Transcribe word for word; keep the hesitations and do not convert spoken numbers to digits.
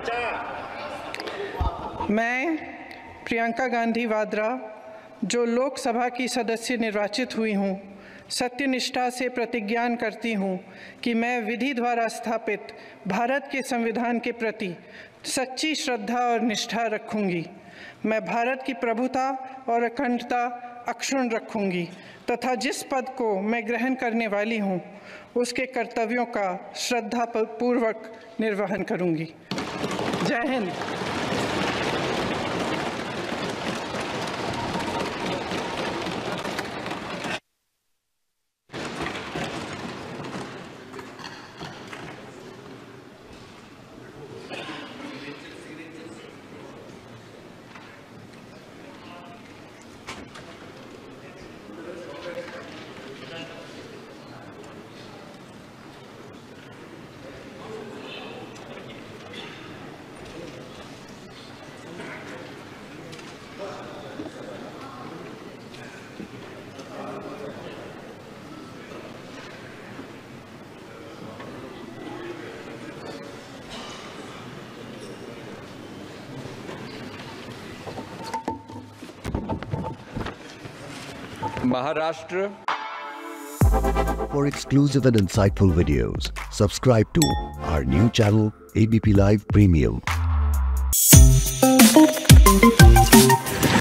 मैं प्रियंका गांधी वाड्रा, जो लोकसभा की सदस्य निर्वाचित हुई हूँ, सत्यनिष्ठा से प्रतिज्ञा करती हूँ कि मैं विधि द्वारा स्थापित भारत के संविधान के प्रति सच्ची श्रद्धा और निष्ठा रखूँगी। मैं भारत की प्रभुता और अखंडता अक्षुण्ण रखूँगी तथा जिस पद को मैं ग्रहण करने वाली हूँ उसके कर्तव्यों का श्रद्धापूर्वक निर्वहन करूँगी। जय Hind. Maharashtra. For exclusive and insightful videos, subscribe to our new channel A B P Live Premium.